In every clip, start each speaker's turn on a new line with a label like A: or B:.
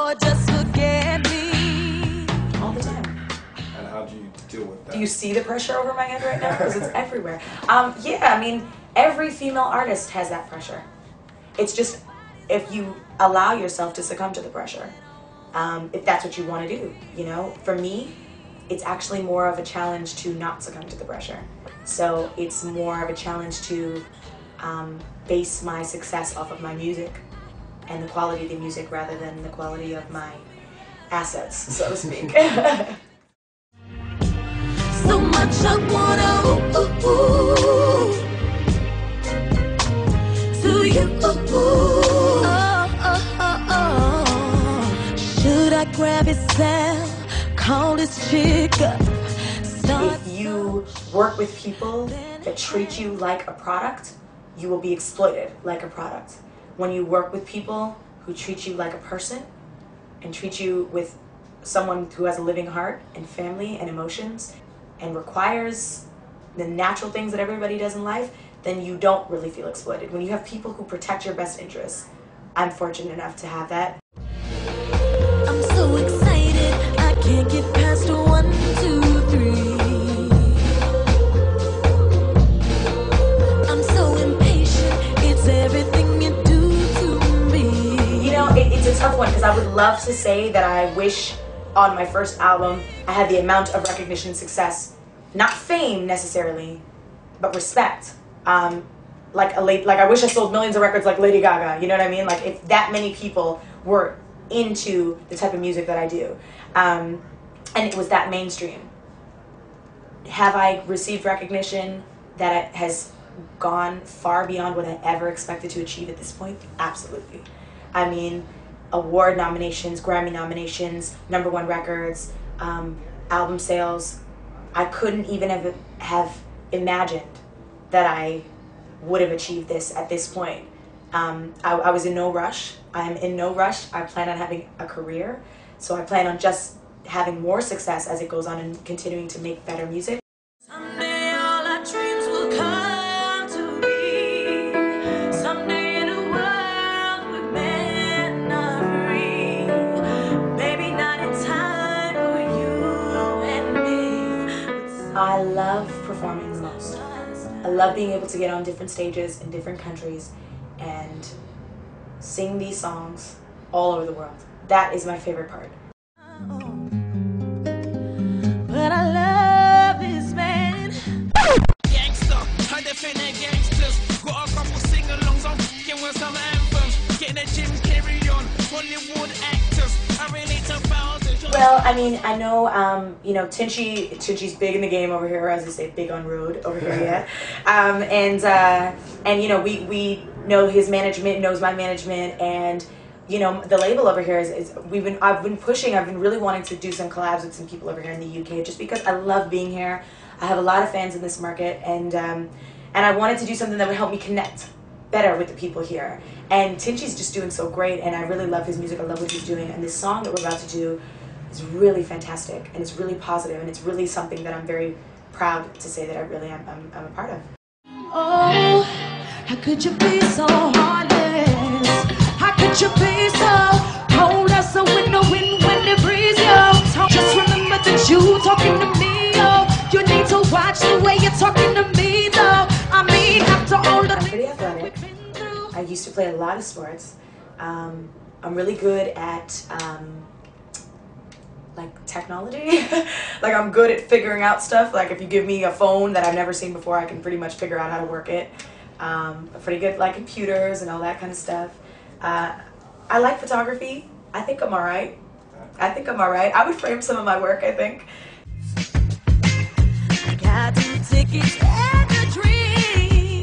A: Lord, just forget me.
B: All the time.
C: And how do you deal with that?
B: Do you see the pressure over my head right now? Because it's everywhere. Yeah, I mean, every female artist has that pressure. It's just if you allow yourself to succumb to the pressure, if that's what you want to do, you know? For me, it's actually more of a challenge to not succumb to the pressure. So it's more of a challenge to base my success off of my music and the quality of the music rather than the quality of my assets, so to speak.
A: So much I wanna to you. Should I grab his cell, call this chick up?
B: If you work with people that treat you like a product, you will be exploited like a product. When you work with people who treat you like a person and treat you with someone who has a living heart and family and emotions and requires the natural things that everybody does in life, then you don't really feel exploited. When you have people who protect your best interests, I'm fortunate enough to have that.
A: I'm so excited, I can't get past 1, 2, 3. I'm so impatient, it's everything you do to me.
B: You know, it's a tough one because I would love to say that I wish on my first album I had the amount of recognition and success, not fame necessarily, but respect. Like I wish I sold millions of records like Lady Gaga, you know what I mean? Like if that many people were into the type of music that I do, and it was that mainstream. Have I received recognition that has gone far beyond what I ever expected to achieve at this point? Absolutely. I mean, award nominations, Grammy nominations, #1 records, album sales. I couldn't even have imagined that I would have achieved this at this point. I was in no rush. I'm in no rush. I plan on having a career, so I plan on just having more success as it goes on and continuing to make better music.
A: Someday all our dreams will come to be. Someday in a world where men are free. Maybe not in time for you and me.
B: I love performing the most. I love being able to get on different stages in different countries and sing these songs all over the world. That is my favorite part.
A: But I love this man.
D: Gangster, I defend the gangsters. Got a couple sing-alongs, I'm f***ing with some anthems. Getting the Jim Carrey on, Hollywood actors. I relate to thousands.
B: Well, I mean, I know, you know, Tinchy's big in the game over here, as they say, big on road over here yet. And you know, we know his management, knows my management, and you know, the label over here I've been really wanting to do some collabs with some people over here in the UK, just because I love being here. I have a lot of fans in this market, and I wanted to do something that would help me connect better with the people here. And Tinchy's just doing so great, and I really love his music. I love what he's doing, and this song that we're about to do is really fantastic, and it's really positive, and it's really something that I'm very proud to say that I really am I'm a part of.
A: Oh, how could you be so heartless? How could you be so cold as a window when the breeze, yo? Just remember that you talking to me, yo. You need to watch the way you're talking to me, though. I mean, after all the
B: I'm pretty athletic. I used to play a lot of sports. I'm really good at like technology. Like I'm good at figuring out stuff. Like if you give me a phone that I've never seen before, I can pretty much figure out how to work it. I'm pretty good at like computers and all that kind of stuff. I like photography. I think I'm alright. I would frame some of my work, I think.
A: I got 2 tickets and a dream.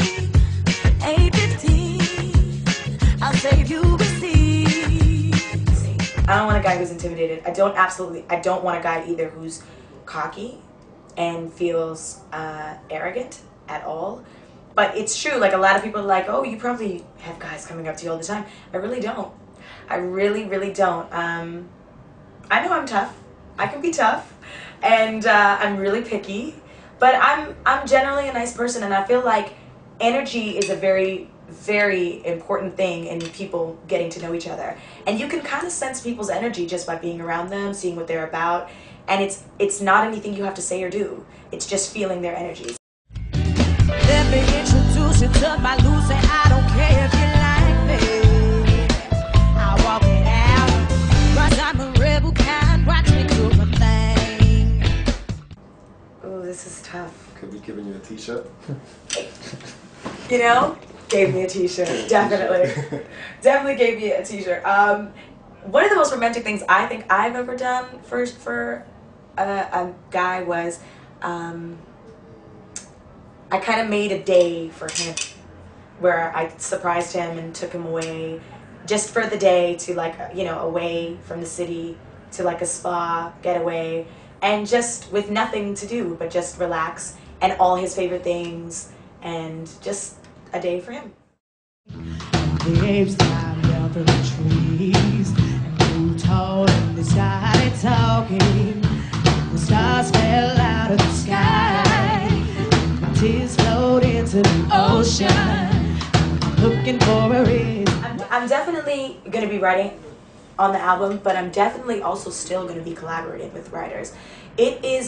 A: 8:15. I'll save you a seat.
B: I don't want a guy who's intimidated. I don't want a guy either who's cocky and feels arrogant at all. But it's true, like a lot of people are like, oh, you probably have guys coming up to you all the time. I really don't. I really, really don't. I know I'm tough. I can be tough. And I'm really picky. But I'm generally a nice person, and I feel like energy is a very very important thing in people getting to know each other. And you can kind of sense people's energy just by being around them, seeing what they're about. And it's not anything you have to say or do. It's just feeling their energies.
A: Let me introduce you to my Lucy. I don't care if you like me. I walk it out. Cause I'm a rebel kind. Watch me do my thing.
B: Ooh, this is tough.
C: Could be giving you a t-shirt.
B: You know? Gave me a t-shirt. Definitely. Definitely gave me a t-shirt. One of the most romantic things I think I've ever done for a guy was I kind of made a day for him where I surprised him and took him away just for the day to, like, you know, away from the city to like a spa getaway, and just with nothing to do but just relax and all his favorite things, and just a day for him.
A: The apes climbed down from the trees and grew tall and they started talking. The stars fell out of the sky. My tears flowed into the ocean. Looking for a reason.
B: I'm definitely going to be writing on the album, but I'm definitely also still going to be collaborating with writers. It is,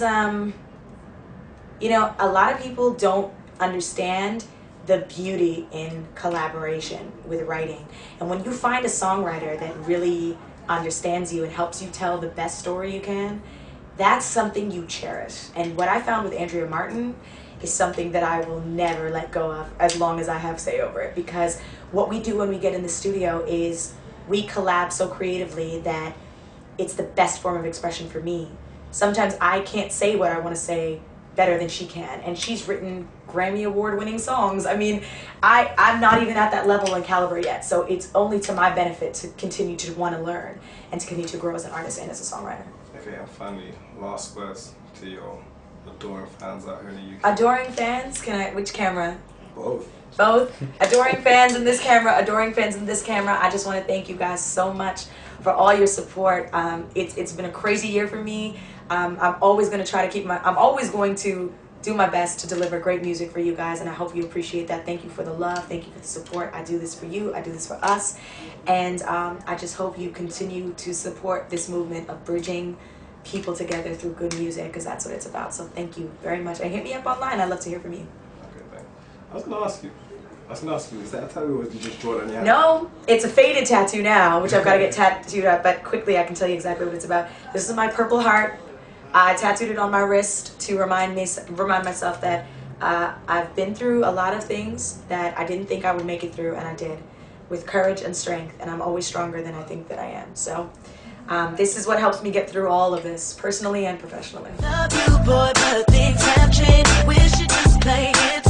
B: you know, a lot of people don't understand the beauty in collaboration with writing. And when you find a songwriter that really understands you and helps you tell the best story you can, that's something you cherish. And what I found with Andrea Martin is something that I will never let go of as long as I have say over it, because what we do when we get in the studio is we collab so creatively that it's the best form of expression for me. Sometimes I can't say what I want to say better than she can, and she's written Grammy Award winning songs. I mean, I'm not even at that level and caliber yet, so it's only to my benefit to continue to want to learn and to continue to grow as an artist and as a songwriter.
C: Okay, and finally, last words to your adoring fans out here in the UK.
B: Adoring fans? Which camera?
C: Both.
B: Both. Adoring fans in this camera, adoring fans in this camera. I just want to thank you guys so much for all your support. It's been a crazy year for me. I'm always going to try to keep I'm always going to do my best to deliver great music for you guys, and I hope you appreciate that. Thank you for the love. Thank you for the support. I do this for you. I do this for us. And I just hope you continue to support this movement of bridging people together through good music, because that's what it's about. So thank you very much. And hit me up online. I'd love to hear from you.
C: Okay, thanks. I was going to ask you, is that a tattoo or did you just draw it on your hand?
B: No, it's a faded tattoo now, which I've got to get tattooed up, but quickly I can tell you exactly what it's about. This is my Purple Heart. I tattooed it on my wrist to remind myself that I've been through a lot of things that I didn't think I would make it through, and I did, with courage and strength, and I'm always stronger than I think that I am. So this is what helps me get through all of this, personally and professionally.
A: Love you, boy, but things have changed. Wish you just play it